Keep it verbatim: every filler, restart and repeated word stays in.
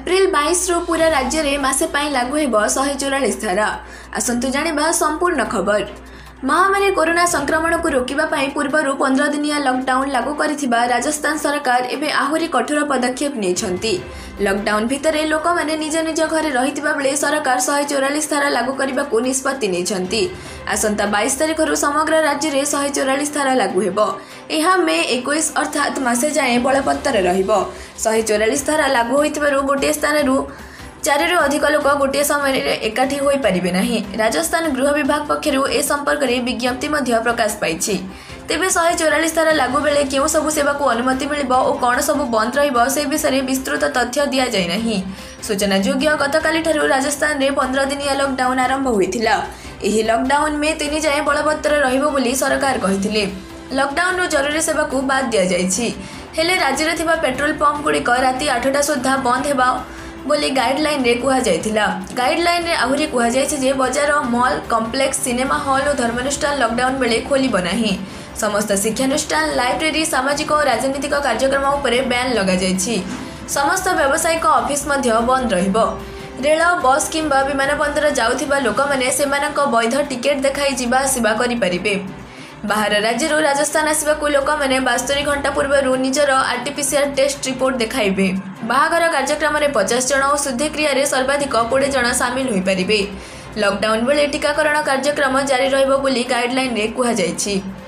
April बाईस रु पूरा राज्य में मासे पाई लागू हेब शहे चौरालीस धारा। आसंतु जानिबा संपूर्ण खबर। महामारी कोरोना संक्रमण को रोकिबा पाई पूर्वरु पंद्रह दिनिया लॉकडाउन लागू करिथिबा राजस्थान सरकार एबे आहुरी कठोर पदक्षेप नेछंती। लॉकडाउन भितरे लोक माने निज निज घरे रहिथिबा बेले सरकार शहे चौरालीस धारा लागू करबा को निष्पत्ति नेछंती। आसंता बाईस तारिख रु समग्र राज्य में शहे चौरालीस धारा लागू हेबो। एहा मे इक्कीस अर्थात मासे जाए बलपत्तर रहिबो। शहे चौरालीस धारा लागू होइथिबारु गोटे स्थान रु चारि रु अधिक लोक गोटे समय एकाठी होई परिबे नाही। राजस्थान गृह विभाग पक्षरु ए संपर्क में विज्ञप्ति मध्य प्रकाश पाइछि। तेबे शहे चौरालीस धारा लागू बेले केउ सबु सेवा को अनुमति मिलिबो और कौन सबु बंद रहिबो से विषय विस्तृत तथ्य दिया जाय नाही। सूचना योग्य गतकाली ठारु राजस्थान रे पंद्रह दिनिया लॉकडाउन आरंभ होइथिला। एही लॉकडाउन में तीन जाए बलपत्र रहिबो बोली सरकार कहिथिले। लॉकडाउन रो जरूरी सेवा को बाद दिया जायछि। हेले राज्य रे थिबा पेट्रोल पंप गुड़िक राति आठटा सुधा बंद हेबा बोली गाइडलाइन रे कुहा जायथिला। गाइडलाइन रे आहुरी कुहा जायछि जे बाजार, मॉल, कॉम्प्लेक्स, सिनेमा हॉल और धर्मानुष्ठान लॉकडाउन बेले खोलिबो नाही। समस्त शिक्षानुष्ठान, लाइब्रेरी, सामाजिक और राजनीतिक कार्यक्रम उपरे बैन लगा जायछि। समस्त व्यावसायिक ऑफिस मध्य बंद रहिबो। रेल, बस किंबा विमानबंदर जाउथिबा लोक माने सेमानक वैध टिकेट देखाई जिबा आसिबा करि परिबे। बाहर राज्य राजस्थान आसवा लोक मैंने बास्तरी घंटा पूर्व निजर आरटीपीसीआर टेस्ट रिपोर्ट देखाइबे। बाहागर कार्यक्रम में पचास जन और शुद्धि क्रिया सर्वाधिक कोड़े जन सामिल हो पारे। लॉकडाउन बेले टीकाकरण कार्यक्रम जारी रहिबो बोली गाइडलाइन रे कुहा जायछि।